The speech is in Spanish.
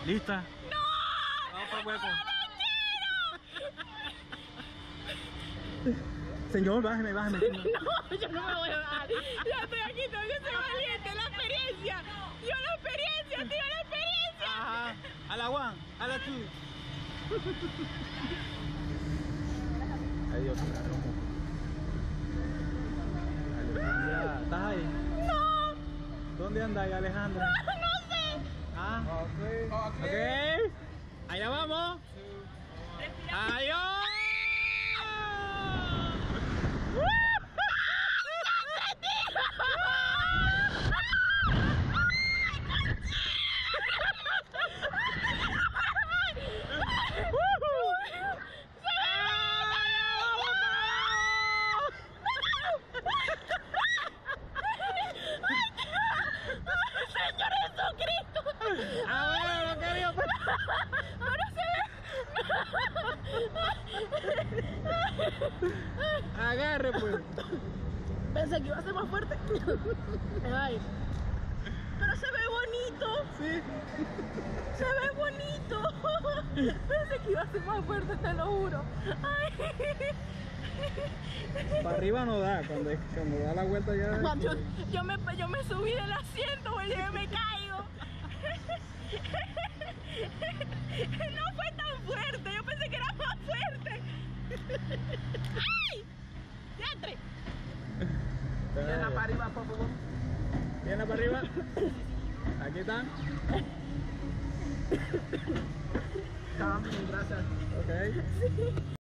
¿Lista? ¡No! Vamos para el hueco. Señor, bájeme, bájeme. No, yo no me voy a bajar. Ya estoy aquí, tengo que ser valiente. La experiencia. Tío, la experiencia, tío, la experiencia. Ajá. A la one, a la two. Ay, Dios mío. Alejandra, ¿estás ahí? No, ¿Dónde andáis, Alejandra? no sé. Ah, ok. Allá vamos. Adiós. A ver, lo que vio. Ahora se ve. Agarre, pues. Pensé que iba a ser más fuerte. Ay. Pero se ve bonito. Sí. Se ve bonito. Pensé que iba a ser más fuerte, te lo juro. Ay. Para arriba no da, cuando da la vuelta ya. Yo me subí del asiento, güey, y me caigo. No fue tan fuerte, yo pensé que era más fuerte. ¡Ay! ¡Diantre! Pierna para arriba, por favor. Pierna para arriba. Aquí están. Gracias. Ok.